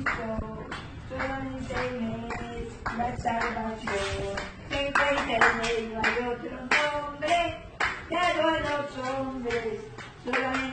Cristo, solamente Él es la salvación. En Cristo no hay otro nombre dado a los hombres, solamente